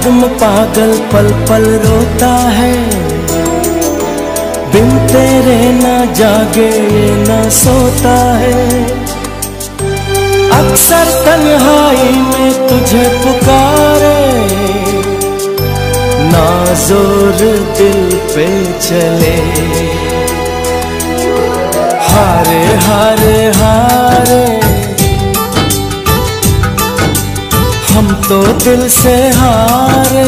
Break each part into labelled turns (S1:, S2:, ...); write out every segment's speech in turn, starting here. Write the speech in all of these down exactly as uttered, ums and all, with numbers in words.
S1: याद में पागल पल पल रोता है, बिन तेरे ना जागे ना सोता है। अक्सर तन्हाई में तुझे पुकारे, ना जोर दिल पे चले। हारे हारे हारे हम तो दिल से हारे,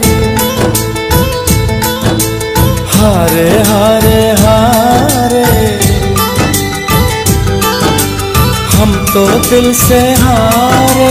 S1: हारे हारे हारे हम तो दिल से हारे।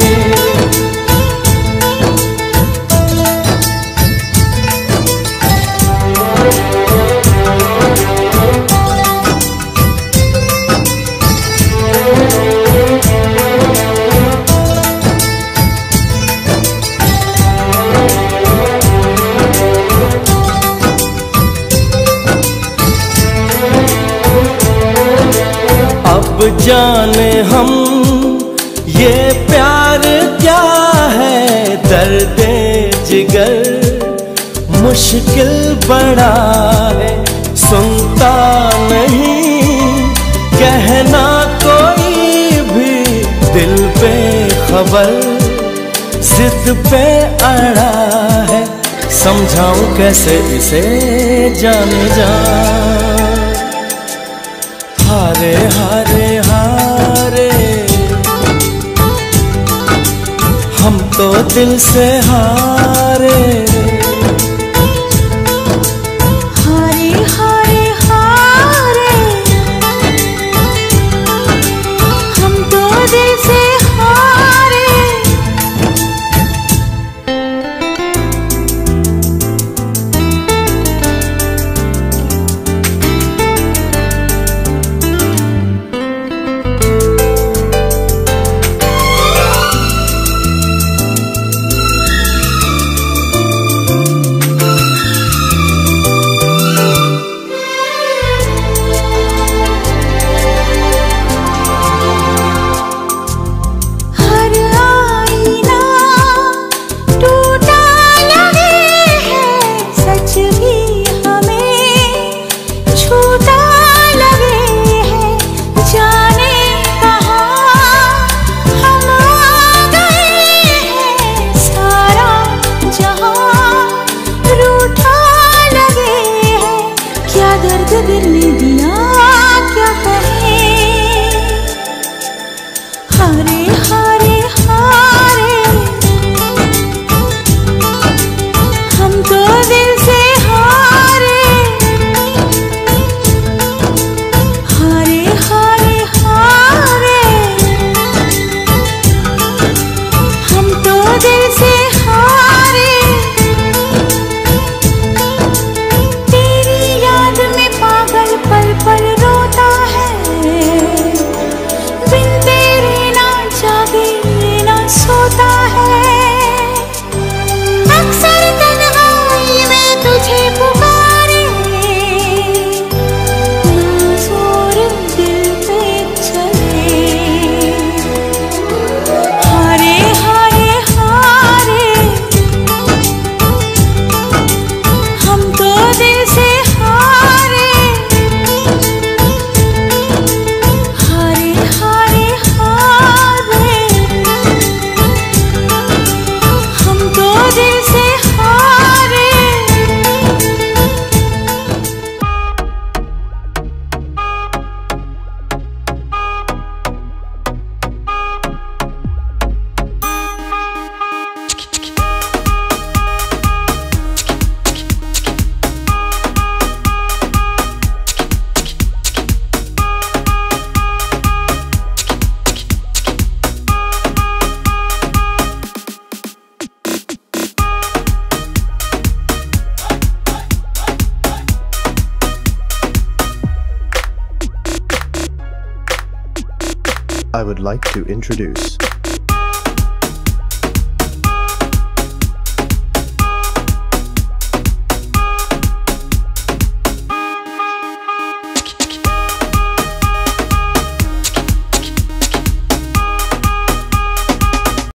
S1: अब जाने हम ये प्यार क्या है, दर्द जिगर मुश्किल बड़ा है। सुनता नहीं कहना कोई भी, दिल पे खबर जिद पे अड़ा है। समझाऊं कैसे इसे जाने जा, हारे हारे हारे हम तो दिल से हारे।
S2: हारे हारे हारे हम तो दिल से हारे। दिल ने दिया क्या कहे, हारे हारे हारे हम तो दिल से हारे। हारे हारे हारे हम तो दिल से हारे। पल पल रोता है, बिन तेरे ना जागे ना सोता है। अक्सर तन्हाई में तुझे पुकारे, ना जोर दिल पे चले। हारे हारे हारे हम तो दिल से हारे।
S3: I would like to introduce